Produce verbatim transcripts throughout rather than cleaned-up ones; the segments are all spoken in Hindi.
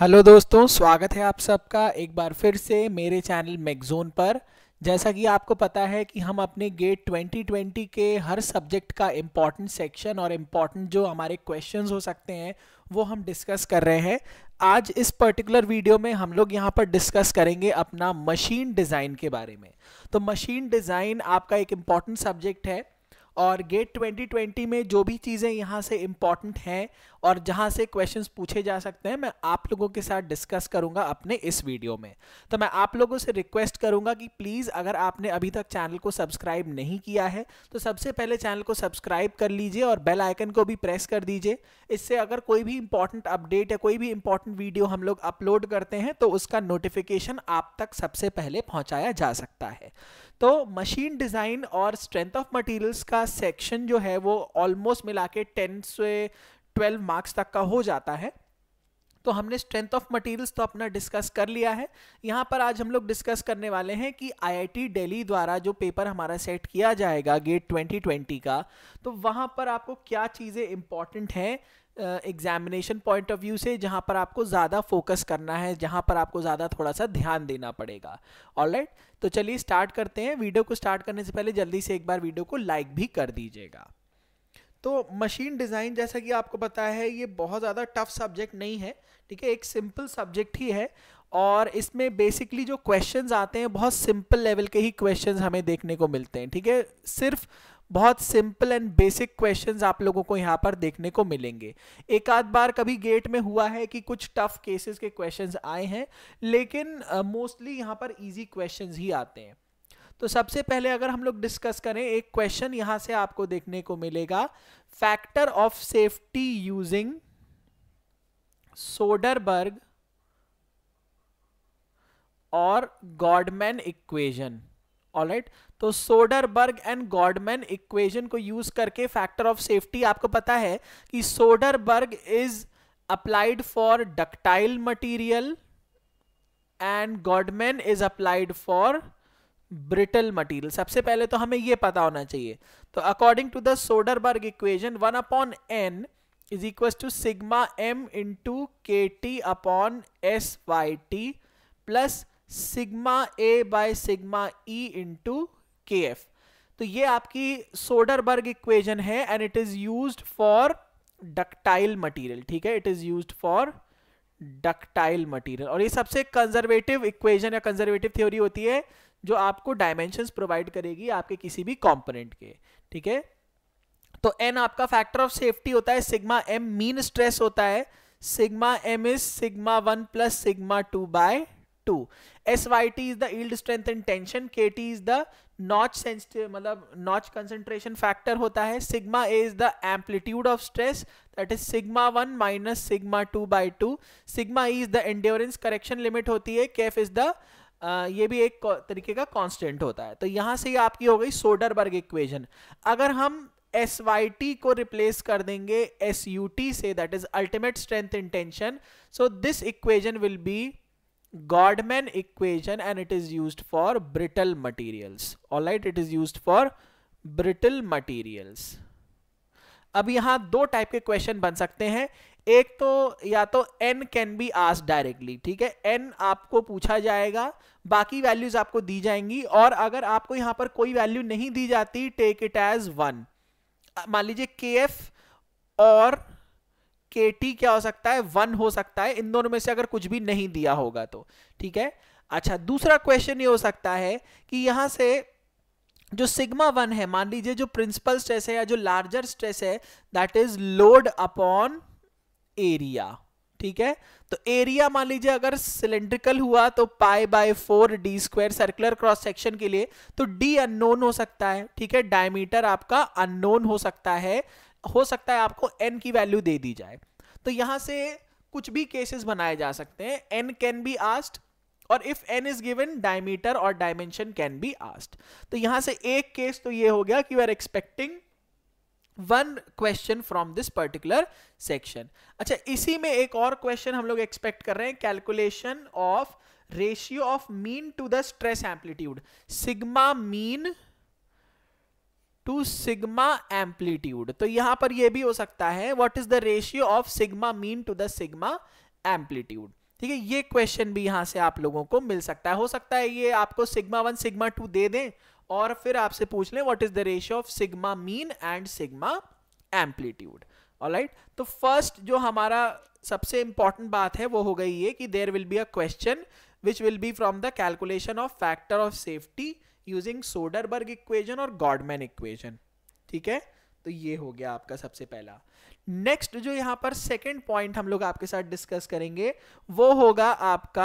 हेलो दोस्तों, स्वागत है आप सबका एक बार फिर से मेरे चैनल मैगज़ोन पर। जैसा कि आपको पता है कि हम अपने गेट ट्वेंटी ट्वेंटी के हर सब्जेक्ट का इम्पॉर्टेंट सेक्शन और इम्पॉर्टेंट जो हमारे क्वेश्चंस हो सकते हैं वो हम डिस्कस कर रहे हैं। आज इस पर्टिकुलर वीडियो में हम लोग यहाँ पर डिस्कस करेंगे अपना मशीन डिज़ाइन के बारे में। तो मशीन डिज़ाइन आपका एक इम्पॉर्टेंट सब्जेक्ट है और गेट ट्वेंटी ट्वेंटी में जो भी चीज़ें यहाँ से इम्पॉर्टेंट हैं और जहाँ से क्वेश्चंस पूछे जा सकते हैं मैं आप लोगों के साथ डिस्कस करूँगा अपने इस वीडियो में। तो मैं आप लोगों से रिक्वेस्ट करूँगा कि प्लीज़ अगर आपने अभी तक चैनल को सब्सक्राइब नहीं किया है तो सबसे पहले चैनल को सब्सक्राइब कर लीजिए और बेल आइकन को भी प्रेस कर दीजिए। इससे अगर कोई भी इंपॉर्टेंट अपडेट या कोई भी इंपॉर्टेंट वीडियो हम लोग अपलोड करते हैं तो उसका नोटिफिकेशन आप तक सबसे पहले पहुँचाया जा सकता है। तो मशीन डिज़ाइन और स्ट्रेंथ ऑफ मटेरियल्स का सेक्शन जो है वो ऑलमोस्ट मिला के टेन से ट्वेल्व मार्क्स तक का हो जाता है। तो हमने स्ट्रेंथ ऑफ मटेरियल्स तो अपना डिस्कस कर लिया है। यहाँ पर आज हम लोग डिस्कस करने वाले हैं कि आईआईटी दिल्ली द्वारा जो पेपर हमारा सेट किया जाएगा गेट ट्वेंटी ट्वेंटी का, तो वहाँ पर आपको क्या चीज़ें इंपॉर्टेंट हैं एग्जामिनेशन पॉइंट ऑफ व्यू से, जहाँ पर आपको ज़्यादा फोकस करना है, जहाँ पर आपको ज़्यादा थोड़ा सा ध्यान देना पड़ेगा। ऑलराइट, तो चलिए स्टार्ट करते हैं। वीडियो को स्टार्ट करने से पहले जल्दी से एक बार वीडियो को लाइक भी कर दीजिएगा। तो मशीन डिज़ाइन जैसा कि आपको पता है ये बहुत ज़्यादा टफ सब्जेक्ट नहीं है, ठीक है, एक सिंपल सब्जेक्ट ही है और इसमें बेसिकली जो क्वेश्चंस आते हैं बहुत सिंपल लेवल के ही क्वेश्चंस हमें देखने को मिलते हैं, ठीक है। सिर्फ बहुत सिंपल एंड बेसिक क्वेश्चंस आप लोगों को यहाँ पर देखने को मिलेंगे। एक आध बार कभी गेट में हुआ है कि कुछ टफ केसेस के क्वेश्चंस आए हैं, लेकिन मोस्टली uh, यहाँ पर इजी क्वेश्चंस ही आते हैं। तो सबसे पहले अगर हम लोग डिस्कस करें, एक क्वेश्चन यहां से आपको देखने को मिलेगा, factor of safety using Soderberg और गॉडमैन इक्वेशन। ऑलराइट, तो सोडरबर्ग एंड गॉडमैन इक्वेशन को यूज करके फैक्टर ऑफ सेफ्टी, आपको पता है कि Soderberg is applied for ductile material and Goodman is applied for brittle material. सबसे पहले तो हमें यह पता होना चाहिए। तो according to the Soderberg equation one upon N is equal to sigma M into K T upon S Y T plus sigma A by sigma E into K F. तो ये आपकी सोडरबर्ग इक्वेशन है and it is used for ductile material, ठीक है, it is used for ductile material. और ये सबसे कंजर्वेटिव इक्वेशन या कंजर्वेटिव थ्योरी होती है जो आपको डायमेंशंस प्रोवाइड करेगी आपके किसी भी कंपोनेंट के, ठीक है। तो एन आपका फैक्टर ऑफ सेफ्टी होता है, सिग्मा एम मीन स्ट्रेस होता है, sigma M is sigma one plus sigma two by two, S Y T is the yield strength and tension, K T is the notch sensitive मतलब नॉच कंसंट्रेशन फैक्टर होता है, sigma A is the amplitude of stress that is sigma one minus sigma two by two, sigma E is the endurance correction limit होती है, के एफ इज द Uh, ये भी एक तरीके का कांस्टेंट होता है। तो यहां से आपकी हो गई सोडरबर्ग इक्वेशन। अगर हम एस वाई टी को रिप्लेस कर देंगे एस यू टी से, that is ultimate strength in tension, so this equation will be Goodman equation and it is used for brittle materials. Alright, it is used for brittle materials. अब यहां दो टाइप के क्वेश्चन बन सकते हैं। एक तो या तो n can be asked directly, ठीक है, n आपको पूछा जाएगा, बाकी वैल्यूज आपको दी जाएंगी और अगर आपको यहां पर कोई वैल्यू नहीं दी जाती, टेक इट एज वन। मान लीजिए के एफ और के टी क्या हो सकता है, वन हो सकता है, इन दोनों में से अगर कुछ भी नहीं दिया होगा तो, ठीक है। अच्छा, दूसरा क्वेश्चन ये हो सकता है कि यहां से जो सिग्मा वन है, मान लीजिए जो प्रिंसिपल स्ट्रेस है या जो लार्जर स्ट्रेस है, that is load upon area, ठीक है। तो एरिया मान लीजिए अगर सिलेंड्रिकल हुआ तो pi by four D square, circular cross section के लिए तो डी अननोन हो सकता है, ठीक है, डायमीटर आपका अननोन हो सकता है, हो सकता है आपको एन की वैल्यू दे दी जाए। तो यहां से कुछ भी केसेस बनाए जा सकते हैं, एन कैन बी आस्क्ड और if n is given diameter और dimension can be asked। तो यहां से एक केस तो ये हो गया कि we are expecting one question from this particular section। अच्छा, इसी में एक और क्वेश्चन हम लोग एक्सपेक्ट कर रहे हैं, calculation of ratio of mean to the stress amplitude, sigma mean to sigma amplitude. तो यहां पर यह भी हो सकता है, what is the ratio of sigma mean to the sigma amplitude, ठीक है, ये क्वेश्चन भी यहां से आप लोगों को मिल सकता है। हो सकता है ये आपको सिग्मा वन सिग्मा टू दे दें और फिर आपसे पूछ लें what is the ratio of sigma mean and sigma amplitude. Alright, तो फर्स्ट जो हमारा सबसे इंपॉर्टेंट बात है वो हो गई ये कि there will be a question which will be from the calculation of factor of safety using Soderberg equation और Godman equation। ठीक है, तो ये हो गया आपका सबसे पहला। नेक्स्ट जो यहां पर सेकंड पॉइंट हम लोग आपके साथ डिस्कस करेंगे वो होगा आपका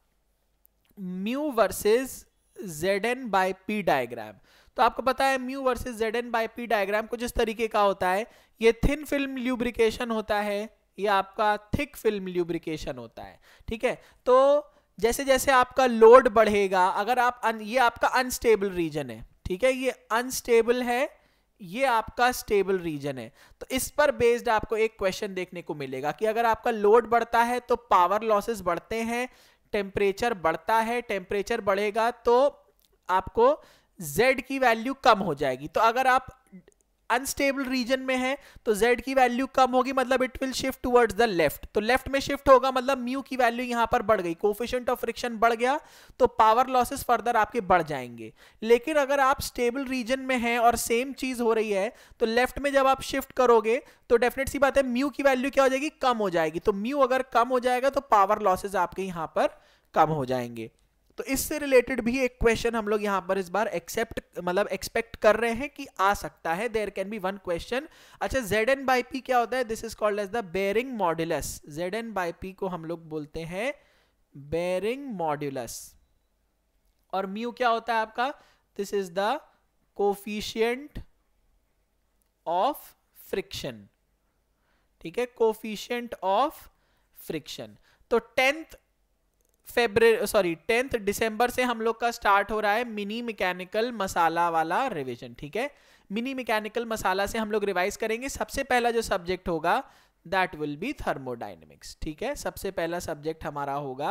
mu versus Zn by P diagram. तो आपको पता है mu versus Zn by P diagram कुछ इस तरीके का होता है। ये थिन फिल्म ल्यूब्रिकेशन होता है, ये आपका थिक फिल्म ल्यूब्रिकेशन होता है। ठीक है, तो जैसे जैसे आपका लोड बढ़ेगा, अगर आप अन, ये आपका अनस्टेबल रीजन है, ठीक है, ये अनस्टेबल है, ये आपका स्टेबल रीजन है, तो इस पर बेस्ड आपको एक क्वेश्चन देखने को मिलेगा कि अगर आपका लोड बढ़ता है तो पावर लॉसेस बढ़ते हैं, टेम्परेचर बढ़ता है, टेम्परेचर बढ़ेगा तो आपको Z की वैल्यू कम हो जाएगी। तो अगर आप अनस्टेबल रीजन में है तो Z की वैल्यू कम होगी, मतलब it will shift towards the left. तो लेफ्ट में शिफ्ट होगा मतलब म्यू की वैल्यू यहां पर बढ़ गई, कोफिशिएंट ऑफ फ्रिक्शन बढ़ गया तो पावर लॉसेस फर्दर आपके बढ़ जाएंगे। लेकिन अगर आप स्टेबल रीजन में हैं और सेम चीज हो रही है तो लेफ्ट में जब आप शिफ्ट करोगे तो डेफिनेट सी बात है म्यू की वैल्यू क्या हो जाएगी, कम हो जाएगी। तो म्यू अगर कम हो जाएगा तो पावर लॉसेस आपके यहां पर कम हो जाएंगे। तो इससे रिलेटेड भी एक क्वेश्चन हम लोग यहां पर इस बार एक्सेप्ट मतलब एक्सपेक्ट कर रहे हैं कि आ सकता है, there can be one question. अच्छा, Zn बाई P क्या होता है, this is called as the bearing modulus. Zn by P को हम लोग बोलते हैं बेयरिंग मॉड्यूलस। और म्यू क्या होता है आपका, this is the coefficient of friction. ठीक है, कोफिशिएंट ऑफ फ्रिक्शन। तो tenth February sorry tenth December से हम लोग का स्टार्ट हो रहा है मिनी मैकेनिकल मसाला वाला रिवीजन। ठीक है, मिनी मैकेनिकल मसाला से हम लोग रिवाइज करेंगे। सबसे पहला जो सब्जेक्ट होगा दैट विल बी थर्मोडायनेमिक्स। ठीक है, सबसे पहला सब्जेक्ट हमारा होगा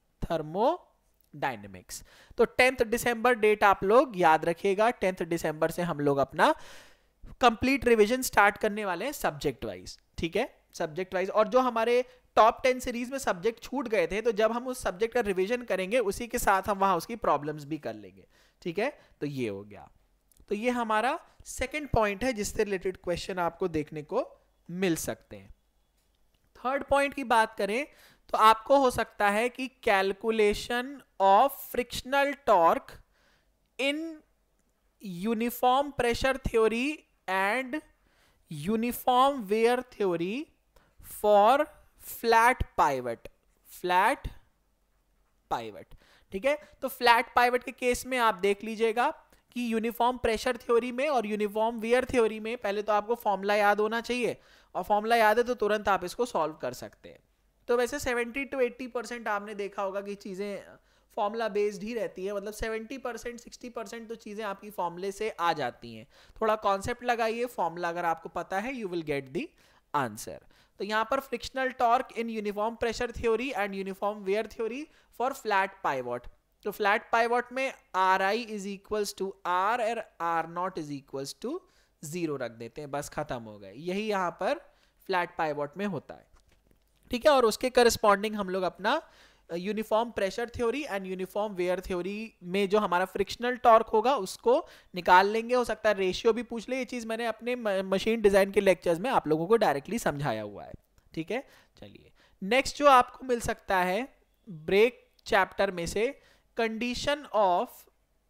थर्मोडायनेमिक्स। तो टेंथ दिसंबर डेट आप लोग याद रखिएगा, टेंथ दिसंबर से हम लोग अपना कंप्लीट रिवीजन स्टार्ट करने वाले हैं सब्जेक्ट वाइज। ठीक है, सब्जेक्ट वाइज। और जो हमारे टॉप टेन सीरीज में सब्जेक्ट छूट गए थे तो जब हम उस सब्जेक्ट का रिवीजन करेंगे उसी के साथ हम वहां उसकी प्रॉब्लम्स भी कर लेंगे। ठीक है, तो ये हो गया। तो ये हमारा सेकंड पॉइंट है जिससे रिलेटेड क्वेश्चन आपको देखने को मिल सकते हैं। थर्ड पॉइंट की बात करें तो आपको हो सकता है कि calculation of frictional torque in uniform pressure theory and uniform wear theory for flat pivot. Flat pivot, ठीक है, तो फ्लैट पाइवट के केस में आप देख लीजिएगा कि यूनिफॉर्म प्रेशर थ्योरी में और यूनिफॉर्म वेयर थ्योरी में पहले तो आपको फॉर्मूला याद होना चाहिए, और फॉर्मूला याद है तो तुरंत आप इसको सॉल्व कर सकते हैं। तो वैसे सेवेंटी टू एट्टी परसेंट आपने देखा होगा कि चीज़ें फॉर्मूला बेस्ड ही रहती है, मतलब सेवेंटी परसेंट सिक्सटी परसेंट तो चीज़ें आपकी फॉर्मूले से आ जाती हैं। थोड़ा कॉन्सेप्ट लगाइए, फॉर्मूला अगर आपको पता है you will get the answer. तो यहाँ पर frictional torque in uniform pressure theory and uniform wear theory for flat pivot. तो फ्लैट पाइवट में R I is equals to R और R not is equals to zero रख देते हैं, बस खत्म हो गए। यही यहाँ पर फ्लैट पाइवट में होता है। ठीक है, और उसके करस्पॉन्डिंग हम लोग अपना uniform pressure theory and uniform wear theory में जो हमारा फ्रिक्शनल टॉर्क होगा उसको निकाल लेंगे। हो सकता है रेशियो भी पूछ ले, ये चीज़ मैंने अपने मशीन डिज़ाइन के लेक्चर्स में आप लोगों को डायरेक्टली समझाया हुआ है। ठीक है, चलिए नेक्स्ट जो आपको मिल सकता है ब्रेक चैप्टर में से, condition of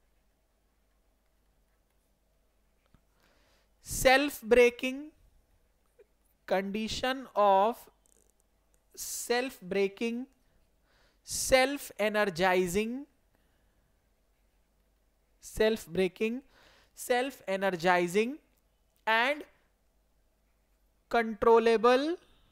self braking, condition of self braking, self energizing, self breaking, self energizing and controllable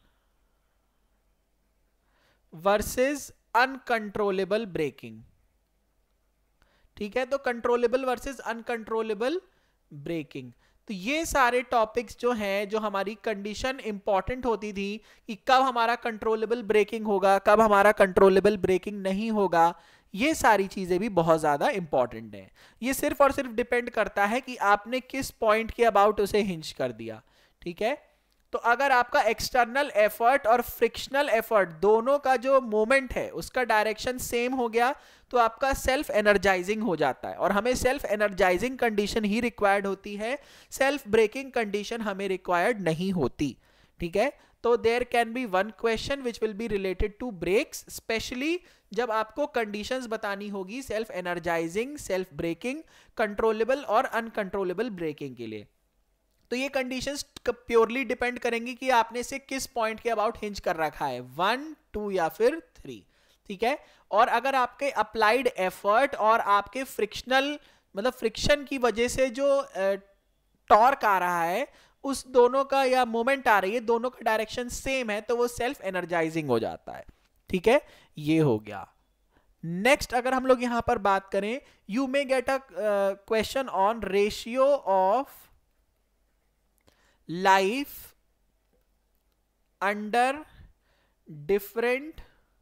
versus uncontrollable breaking। ठीक है, तो कंट्रोलेबल वर्सेस अनकंट्रोलेबल ब्रेकिंग। तो ये सारे टॉपिक्स जो हैं, जो हमारी कंडीशन इंपॉर्टेंट होती थी कि कब हमारा कंट्रोलेबल ब्रेकिंग होगा, कब हमारा कंट्रोलेबल ब्रेकिंग नहीं होगा, ये सारी चीजें भी बहुत ज्यादा इंपॉर्टेंट हैं। ये सिर्फ और सिर्फ डिपेंड करता है कि आपने किस पॉइंट के अबाउट उसे हिंज कर दिया। ठीक है, तो अगर आपका एक्सटर्नल एफर्ट और फ्रिक्शनल एफर्ट दोनों का जो मोमेंट है उसका डायरेक्शन सेम हो गया तो आपका सेल्फ एनर्जाइजिंग हो जाता है, और हमें सेल्फ एनर्जाइजिंग कंडीशन ही रिक्वायर्ड होती है, सेल्फ ब्रेकिंग कंडीशन हमें रिक्वायर्ड नहीं होती, ठीक है। तो there can be one question which will be related to brakes, specially जब आपको कंडीशंस बतानी होगी self energizing, self braking, controllable और अनकंट्रोलेबल ब्रेकिंग के लिए। तो ये कंडीशंस प्योरली डिपेंड करेंगी कि आपने से किस पॉइंट के अबाउट हिंज कर रखा है, वन, टू या फिर थ्री, ठीक है। और अगर आपके अप्लाइड एफर्ट और आपके फ्रिक्शनल मतलब फ्रिक्शन की वजह से जो टॉर्क आ रहा है उस दोनों का या मोमेंट आ रही है, दोनों का डायरेक्शन सेम है, तो वो सेल्फ एनर्जाइजिंग हो जाता है, ठीक है। ये हो गया। नेक्स्ट अगर हम लोग यहां पर बात करें, you may get a question on ratio of life under different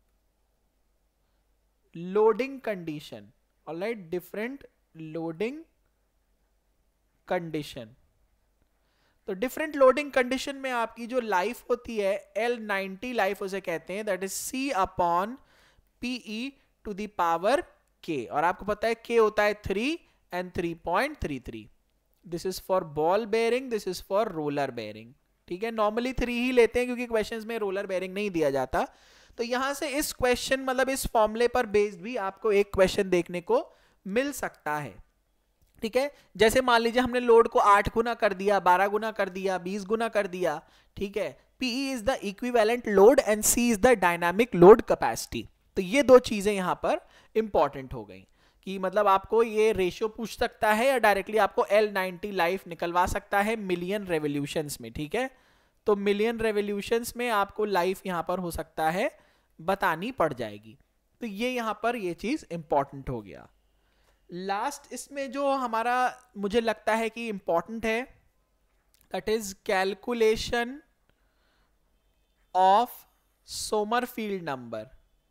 loading condition, alright, different loading condition. तो डिफरेंट लोडिंग कंडीशन में आपकी जो लाइफ होती है एल नाइंटी लाइफ उसे कहते हैं, that is C upon P E to the power K, और आपको पता है के होता है three and three point three three. This is for ball bearing, this is for roller bearing, ठीक है। नॉर्मली थ्री ही लेते हैं क्योंकि क्वेश्चंस में रोलर बेयरिंग नहीं दिया जाता। तो यहां से इस क्वेश्चन मतलब इस फॉर्मूले पर बेस्ड भी आपको एक क्वेश्चन देखने को मिल सकता है, ठीक है। जैसे मान लीजिए हमने लोड को आठ गुना कर दिया, बारह गुना कर दिया, बीस गुना कर दिया, ठीक है। P E is the equivalent load and C is the dynamic load capacity. तो ये दो चीजें यहां पर इंपॉर्टेंट हो गई कि मतलब आपको ये रेशियो पूछ सकता है या डायरेक्टली आपको एल नाइंटी लाइफ निकलवा सकता है मिलियन रेवोल्यूशंस में, ठीक है। तो मिलियन रेवोल्यूशंस में आपको लाइफ यहां पर हो सकता है बतानी पड़ जाएगी। तो ये यहां पर ये चीज इंपॉर्टेंट हो गया। लास्ट इसमें जो हमारा मुझे लगता है कि इंपॉर्टेंट है, that is calculation of Sommerfeld number,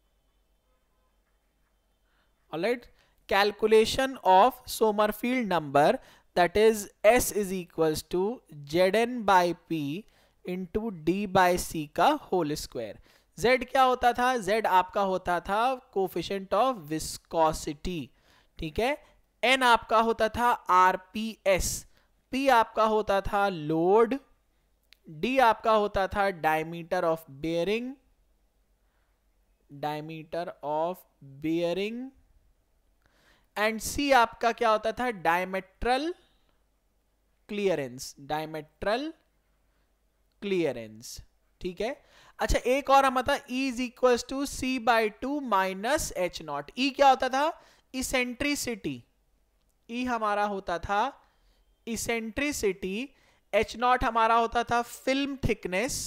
alright, calculation of Sommerfeld number, that is S is equals to Z N by P into D by C का होल स्क्वायर। z क्या होता था, z आपका होता था कोफिशिएंट ऑफ विस्कोसिटी, ठीक है। n आपका होता था आरपीएस, p आपका होता था लोड, d आपका होता था diameter of bearing, diameter of bearing, and c आपका क्या होता था, डायमेट्रल क्लियरेंस, डायमेट्रल क्लियरेंस, ठीक है। अच्छा एक और हम था E is equal to C by two minus H not. E क्या होता था, इसेंट्रिसिटी, ई हमारा होता था इसेंट्रिसिटी, एच नॉट हमारा होता था film thickness,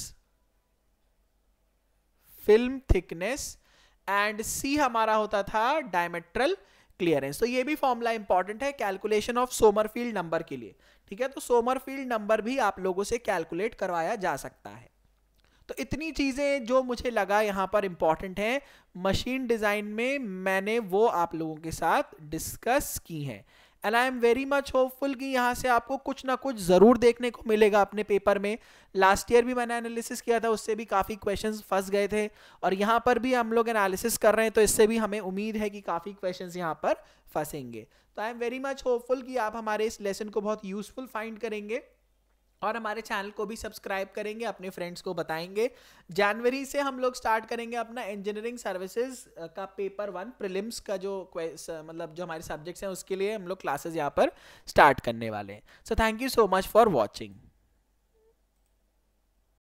film thickness, and C हमारा होता था डायमेट्रल क्लियरेंस। तो ये भी फॉर्मूला इंपॉर्टेंट है कैलकुलेशन ऑफ सोमरफील्ड नंबर के लिए, ठीक है। तो सोमरफील्ड नंबर भी आप लोगों से कैलकुलेट करवाया जा सकता है। तो इतनी चीजें जो मुझे लगा यहां पर इंपॉर्टेंट हैं मशीन डिजाइन में, मैंने वो आप लोगों के साथ डिस्कस की हैं। And I am very much hopeful कि यहाँ से आपको कुछ ना कुछ जरूर देखने को मिलेगा अपने पेपर में। लास्ट ईयर भी मैंने एनालिसिस किया था, उससे भी काफ़ी क्वेश्चंस फंस गए थे, और यहाँ पर भी हम लोग एनालिसिस कर रहे हैं, तो इससे भी हमें उम्मीद है कि काफ़ी क्वेश्चंस यहाँ पर फंसेंगे। तो I am very much hopeful कि आप हमारे इस लेसन को बहुत यूजफुल फाइंड करेंगे और हमारे चैनल को भी सब्सक्राइब करेंगे, अपने फ्रेंड्स को बताएंगे। जनवरी से हम लोग स्टार्ट करेंगे अपना इंजीनियरिंग सर्विसेज का पेपर वन प्रीलिम्स का जो मतलब जो हमारे सब्जेक्ट्स हैं उसके लिए हम लोग क्लासेस यहाँ पर स्टार्ट करने वाले हैं। So thank you so much for watching.